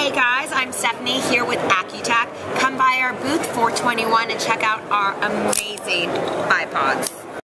Hey guys, I'm Stephanie here with Accu-Tac. Come by our booth 421 and check out our amazing iPods.